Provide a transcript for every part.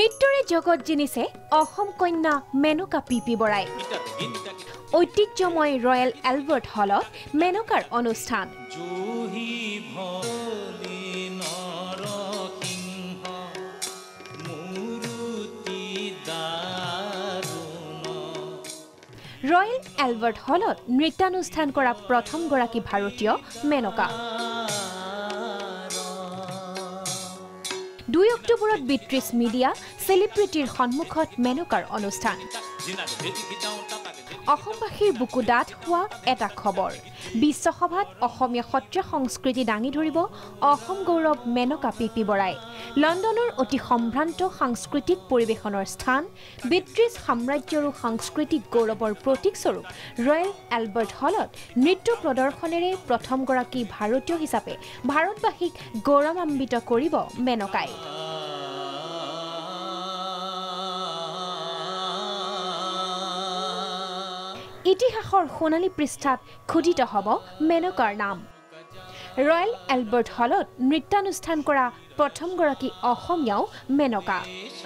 নৃত্যৰে জগত জিনিছে অসম কন্যা মেনকা পিপি বৰাই ঐতিহ্যময় ৰয়েল এলবাৰ্ট হলত মেনকাৰ অনুষ্ঠান ৰয়েল এলবাৰ্ট হলত নৃত্যানুষ্ঠান কৰা প্ৰথম গৰাকী ভাৰতীয় মেনকা 2 অক্টোবৰত 32 মিডিয়া সেলিব্ৰিটিৰ সন্মুখত মেনকাৰ অনুষ্ঠান অসমবাসীৰ বুকু ডাঠ হোৱা এটা খবৰ বিশ্বসভাত অসমীয়া সত্ৰীয়া সংস্কৃতি দাঙি ধৰিব অসম গৌৰৱ মেনকা পিপি বৰাই লণ্ডনৰ অতি সম্ভ্ৰান্ত সাংস্কৃতিক পৰিবেশনৰ স্থান ব্ৰিটিছ সাম্ৰাজ্যৰ সাংস্কৃতিক গৌৰৱৰ প্ৰতীক স্বৰূপ ৰয়েল এলবাৰ্ট হলত নৃত্য প্ৰদৰ্শনেৰে প্ৰথম গৰাকী ভাৰতীয় হিচাপে ভাৰতবাসীক গৌৰৱান্বিত কৰিব মেনকাই ইতিহাসৰ সোণালী পৃষ্ঠাত খুদিত হ'ব মেনকাৰ নাম ৰয়েল এলবাৰ্ট হলত নৃত্যানুষ্ঠান কৰা প্ৰথম গৰাকী অসমীয়াও মেনকা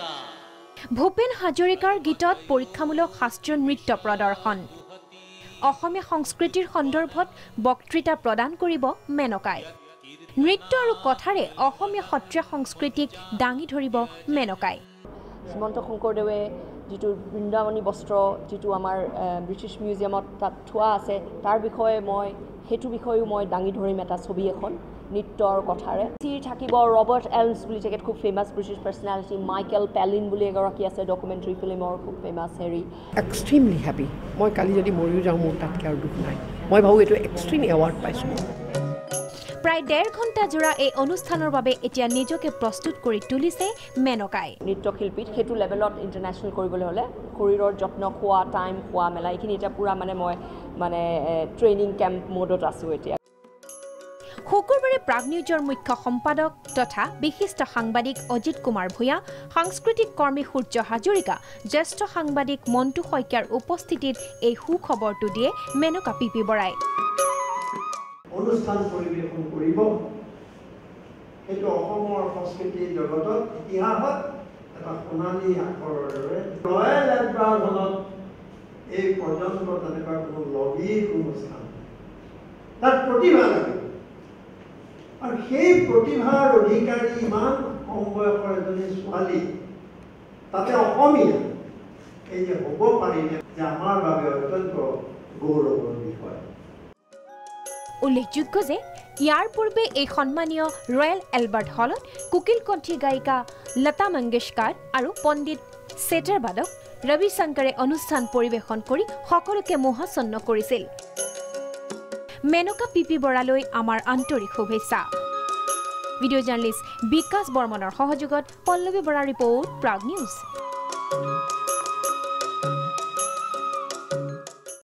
ভূপেন হাজৰিকাৰ গীতত পৰীক্ষামূলক শাস্ত্ৰীয় নৃত্য প্ৰদৰ্শন অসমীয়া সংস্কৃতিৰ সন্দৰ্ভত বক্তৃতা প্ৰদান কৰিব মেনকাই নৃত্য আৰু কথাৰে অসমীয়া সত্ৰীয়া সংস্কৃতিক দাঙি ধৰিব মেনকাই শ্ৰীমন্ত শংকৰদেৱে যেটো বৃন্দাবনী বস্ত্ৰ যেটো আমাৰ ব্ৰিটিছ মিউজিয়ামত তাত থোৱা আছে তাৰ বিষয়ে মই হেতু বিষয়ও মই দাঙি ধৰিম এটা ছবি এখন নৃত্যৰ কথাৰে থাকিব ৰবাৰ্ট এলমছ বুলি তেখেত খুব famous British personality Michael Palin বুলি এগৰাকী আছে ডকুমেণ্টাৰী ফিল্মৰ খুব ফেমাছ হেৰি এক্সট্ৰিমলি হেপী মই কালি যদি মৰিও যাওঁ মোৰ তাতকৈ আৰু দুখ নাই মই ভাবোঁ এইটো এক্সট্ৰিম এৱাৰ্ড পাইছোঁ প্ৰায় 1.5 ঘণ্টা জোৰা এই অনুষ্ঠানৰ বাবে এতিয়া নিজকে প্ৰস্তুত কৰি তুলিছে মেনকাই নৃত্যশিল্পীত হেতু লেভেলত ইণ্টাৰনেশ্যনেল কৰিবলৈ হ'লে শৰীৰৰ যত্ন খোৱা টাইম খোৱা মেলা এইখিনি এতিয়া পুৰা মই ট্ৰেইনিং কেম্প মোডত আছোঁ এতিয়া শুকুৰবাৰে প্ৰাগ নিউজৰ মুখ্য সম্পাদক তথা বিশিষ্ট সাংবাদিক অজিত কুমাৰ ভূঞা সাংস্কৃতিক কৰ্মী সূৰ্য হাজৰিকা জ্যেষ্ঠ সাংবাদিক মন্টু শইকীয়াৰ উপস্থিতিত এই সুখবৰটো দিয়ে মেনকা পিপি বৰাই অনুষ্ঠান পৰিবেশন কৰিব সেইটো অসমৰ সংস্কৃতি জগতত ইতিহাসত এটা সোণালী আখৰেৰে ৰয়েল এলবাৰ্ট হলত এই পৰ্যন্ত তেনেকুৱা কোনো লবিৰ অনুষ্ঠান তাত প্ৰতিভা লাগে আৰু সেই প্ৰতিভাৰ অধিকাৰী ইমান কম বয়সৰ এজনী ছোৱালী তাতে অসমীয়া এই যে হ'ব পাৰিলে যে আমাৰ বাবে অত্যন্ত গৌৰৱৰ বিষয় উল্লেখযোগ্য যে ইয়াৰ পূৰ্বে এই সন্মানীয় ৰয়েল এলবাৰ্ট হলত কুকিল কণ্ঠী গায়িকা লতা মংগেশকাৰ আৰু পণ্ডিত সেটাৰ বাদক ৰবি শংকৰে অনুষ্ঠান পৰিৱেশন কৰি সকলোকে মোহাচ্ছন্ন কৰিছিল মেনকা পিপি বৰালৈ আমাৰ আন্তৰিক শুভেচ্ছা ভিডিঅ' জাৰ্নেলিষ্ট বিকাশ বৰ্মনৰ সহযোগত পল্লৱী বৰা ৰিপৰ্ট প্ৰাগ নিউজ